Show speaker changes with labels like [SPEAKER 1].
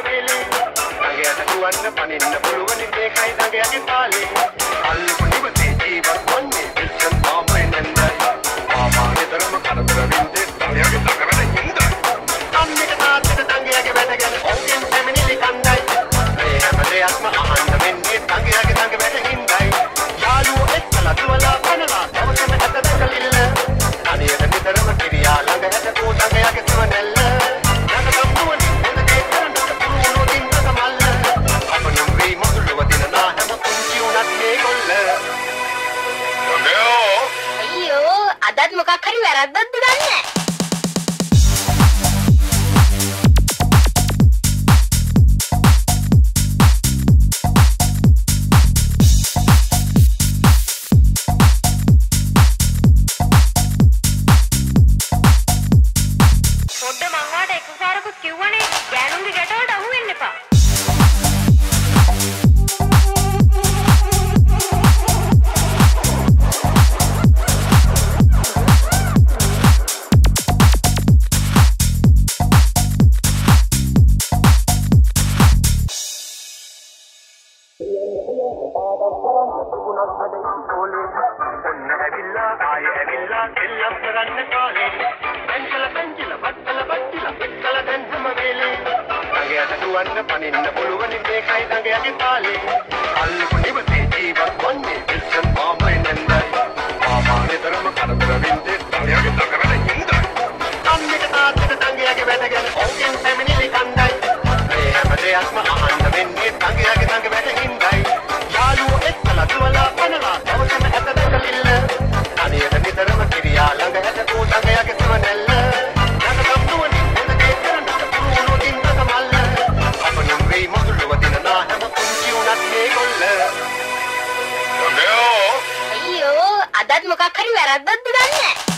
[SPEAKER 1] වේලේ දඟයට දුවන්න පනින්න පුළුවන් මේකයි දඟයාගේ තාලේ අල්ලපු නිවසේ ජීවත් වන්නේ විල්සන් මාමයි නන්දයි මාමා නිතරම කරදර වින්දේ දඟයාගේ දඟවැඩ හින්දයි අම්මිට තාත්තට දඟයාගේ වැඩ ගැන ඔවුන් පැමිණිලි කන්දයි මේ හැම දෙයක්ම අහන්න වෙන්නේ දඟයාගේ දඟවැඩ හින්දයි යාළුවෝ එක්කලා දුවලා පනලා දවසම ඇත දැකලිල්ල අනියත නිතරම කිරියා ළඟ ඇතපු දඟයාගේ සුවනැල්ල
[SPEAKER 2] අදත් මොකක් හරි වැරද්දක්ද දන්නේ නැහැ. පොඩ්ඩ මං වාට එකපාරකුත් කිව්වනේ ගෑනුන්ගේ ගැටවලට අහු වෙන්න එපා.
[SPEAKER 1] පනින්න පුළුවන් මේකයි දඟයාගේ තාලේ අල්ලපු නිවසේ ජීවත් වන්නේ විල්සන් මාමයි නන්දයි මාමා නිතරම කරදර වින්දේ දඟයාගේ දඟවැඩ හින්දයි අම්මිට තාත්තට දඟයාගේ වැඩ ගැන ඔවුන් පැමිණිලි කන්දයි මේ හැම දෙයක්ම අහන්න වෙන්නේ දඟයාගේ දඟවැඩ හින්දයි යාළුවෝ එක්කලා දුවලා පනලා දවසම ඇත දැකලිල්ල අනියත නිතරම කිරියා ළඟ ඇතපු දඟයාගේ සුවනැල්ල
[SPEAKER 2] අදත් මොකක් හරි වැරද්දක්ද දන්නේ නැහැ.